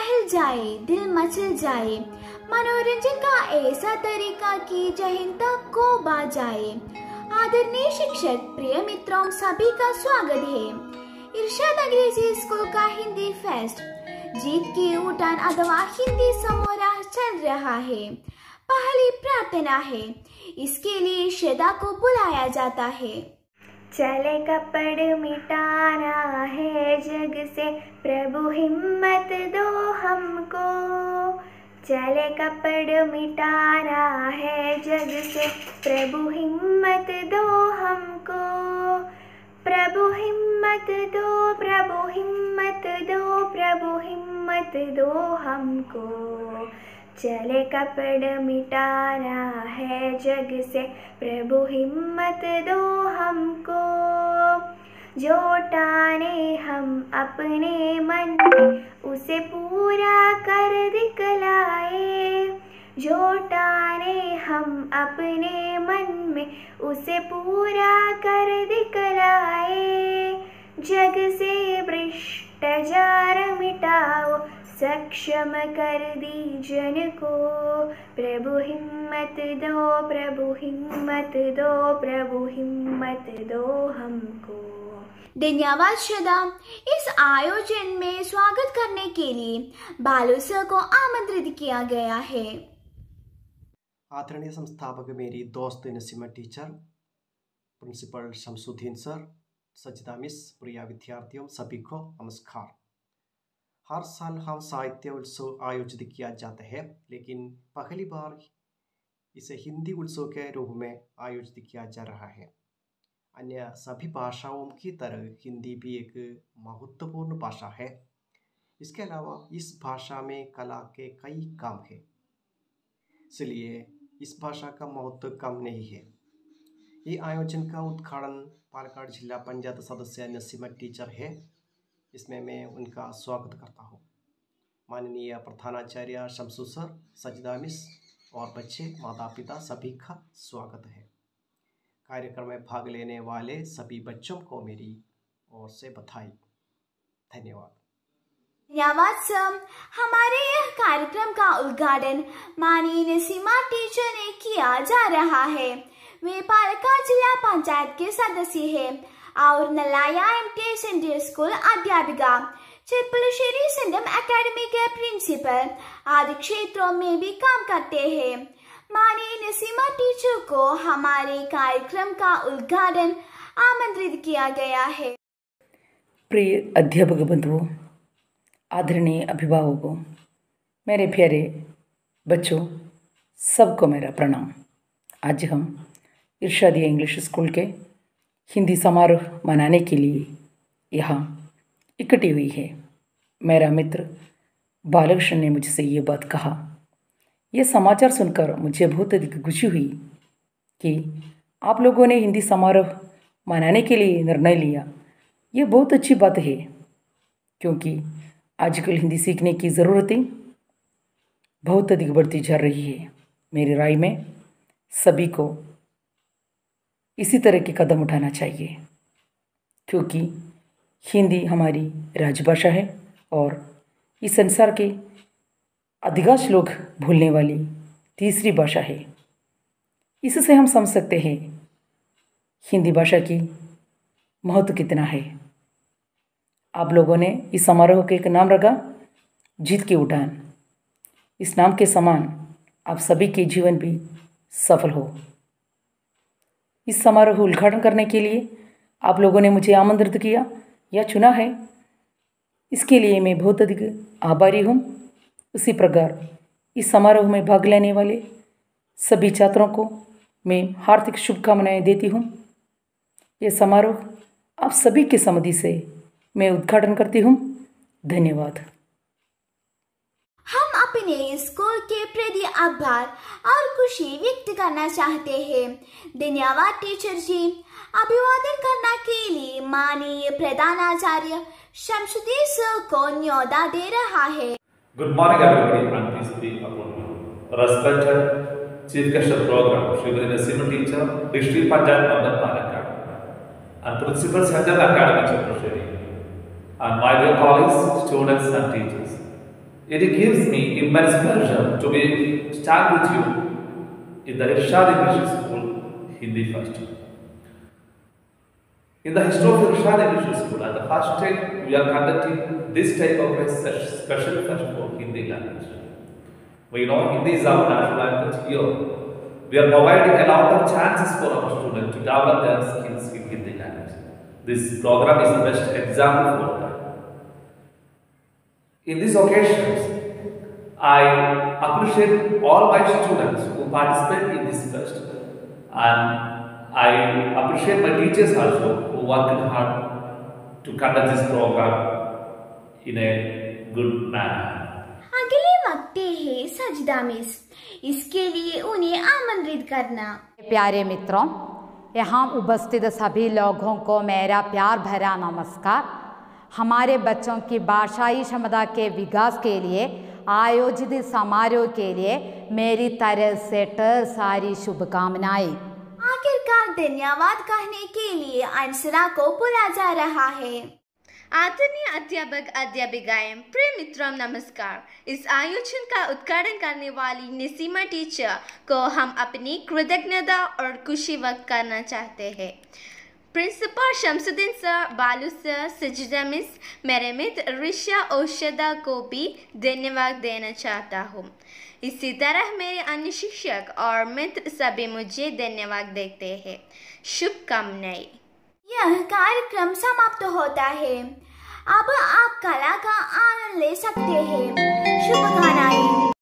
हिल जाए, दिल मचल जाए। मनोरंजन का ऐसा तरीका कि जहन तक को बा जाए। आदरणीय शिक्षक, प्रिय मित्रों, सभी का स्वागत है। इरशाद अंग्रेजी स्कूल का हिंदी फेस्ट जीत की उड़ान अथवा हिंदी समारोह चल रहा है। पहली प्रार्थना है, इसके लिए श्रद्धा को बुलाया जाता है। चले कपड़ मिटाना है जग से, प्रभु हिम्मत दो हमको। चले कपड़ मिटाना है जग से, प्रभु हिम्मत दो हमको। प्रभु हिम्मत दो, प्रभु हिम्मत दो, प्रभु हिम्मत दो हमको। चले कपड़ मिटाना है जग से, प्रभु हिम्मत दो हमको। जो टाने हम अपने मन में, उसे पूरा कर दिखलाए। जो टाने हम अपने मन में, उसे पूरा कर दिखलाए। जग से भ्रष्टाचार मिटाओ, सक्षम कर दी जन को। प्रभु हिम्मत दो, प्रभु हिम्मत दो, प्रभु हिम्मत दो हमको। धन्यवाद श्रद्धा। इस आयोजन में स्वागत करने के लिए बालू सर को आमंत्रित किया गया है। आदरणीय संस्थापक मेरी दोस्त Naseema teacher, principal Shamsuddin sir, Sajida miss, प्रिय विद्यार्थियों सभी को नमस्कार। हर साल हम साहित्य उत्सव आयोजित किया जाता है, लेकिन पहली बार इसे हिंदी उत्सव के रूप में आयोजित किया जा रहा है। अन्य सभी भाषाओं की तरह हिंदी भी एक महत्वपूर्ण भाषा है। इसके अलावा इस भाषा में कला के कई काम हैं, इसलिए इस भाषा का महत्व कम नहीं है। ये आयोजन का उद्घाटन पालक्काड जिला पंचायत सदस्य नसीमा टीचर है, इसमें मैं उनका स्वागत करता हूँ। माननीय प्रधानाचार्य शमसू सर, सजिदा मिस और बच्चे, माता पिता सभी का स्वागत है। कार्यक्रम में भाग लेने वाले सभी बच्चों को मेरी ओर से बधाई। धन्यवाद। धन्यवाद सर। हमारे यह कार्यक्रम का उद्घाटन माननीय नसीमा टीचर ने किया जा रहा है। वे पालक्काड जिला पंचायत के सदस्य हैं और नलाया एमटी सेंट्रल स्कूल अध्यापिका, चिरपुलश्शेरी सेंटम एकेडमी के प्रिंसिपल आदि क्षेत्रों में भी काम करते हैं। माननीय नसीमा टीचर को हमारे कार्यक्रम का उद्घाटन आमंत्रित किया गया है। प्रिय अध्यापक बंधुओं, आदरणीय अभिभावकों, मेरे प्यारे बच्चों, सबको मेरा प्रणाम। आज हम इरशादिया इंग्लिश स्कूल के हिंदी समारोह मनाने के लिए यहाँ इकट्ठी हुई है। मेरा मित्र बालकृष्ण ने मुझसे ये बात कहा। यह समाचार सुनकर मुझे बहुत अधिक खुशी हुई कि आप लोगों ने हिंदी समारोह मनाने के लिए निर्णय लिया। ये बहुत अच्छी बात है, क्योंकि आजकल हिंदी सीखने की ज़रूरतें बहुत अधिक बढ़ती जा रही है। मेरी राय में सभी को इसी तरह के कदम उठाना चाहिए, क्योंकि हिंदी हमारी राजभाषा है और इस संसार के अधिकांश लोग भूलने वाली तीसरी भाषा है। इससे हम समझ सकते हैं हिंदी भाषा की महत्व कितना है। आप लोगों ने इस समारोह के एक नाम रखा, जीत की उड़ान। इस नाम के समान आप सभी के जीवन भी सफल हो। इस समारोह उद्घाटन करने के लिए आप लोगों ने मुझे आमंत्रित किया या चुना है, इसके लिए मैं बहुत अधिक आभारी हूँ। उसी प्रकार इस समारोह में भाग लेने वाले सभी छात्रों को मैं हार्दिक शुभकामनाएं देती हूँ। यह समारोह आप सभी के सम्मति से मैं उद्घाटन करती हूँ। धन्यवाद। हम अपने स्कूल के प्रति आभार और खुशी व्यक्त करना चाहते हैं। धन्यवाद टीचर जी। अभिवादन करने के लिए माननीय प्रधानाचार्य शमसुद्दीन सर को न्योता दे रहा है। Good morning everybody, and please be upon respected Chief Guest of Program, Srimati Nasima teacher, District Panchayat Member Palakkad, and Principal Central Academy Chhatrapati, and my dear colleagues, students and teachers. It gives me immense pleasure to be stand with you in the Irshad English School, Hindi first. In the history of Irshad English School, at the first time we are conducting this type of a special session for Hindi language. We know Hindi is our national language here. We are providing a lot of chances for our students to develop their skills in Hindi language. This program is the best example for that. In these occasions, I appreciate all my students who participate in this fest, and I appreciate my teachers also who worked hard to conduct this program in a good manner. अगले वक्ते हैं सजदा miss, इसके लिए उन्हें आमंत्रित करना। प्यारे मित्रों, यहाँ उपस्थित सभी लोगों को मेरा प्यार भरा नमस्कार। हमारे बच्चों की भाषाई क्षमता के विकास के लिए आयोजित समारोह के लिए मेरी तरफ से ढेर सारी शुभकामनाएं। आखिरकार धन्यवाद कहने के लिए अनसरा को बुला जा रहा है। आदरणीय अध्यापक अध्यापिकाएं, प्रिय मित्रों नमस्कार। इस आयोजन का उद्घाटन करने वाली नसीमा टीचर को हम अपनी कृतज्ञता और खुशी व्यक्त करना चाहते हैं। Principal Shamsuddin sir, Balu sir, Sajida miss, मेरे मित्र ऋषा औषधा को भी धन्यवाद देना चाहता हूँ। इसी तरह मेरे अन्य शिक्षक और मित्र सभी मुझे धन्यवाद देते हैं। शुभकामनाएं। यह कार्यक्रम समाप्त होता है। अब आप कला का आनंद ले सकते हैं। शुभकामनाएं।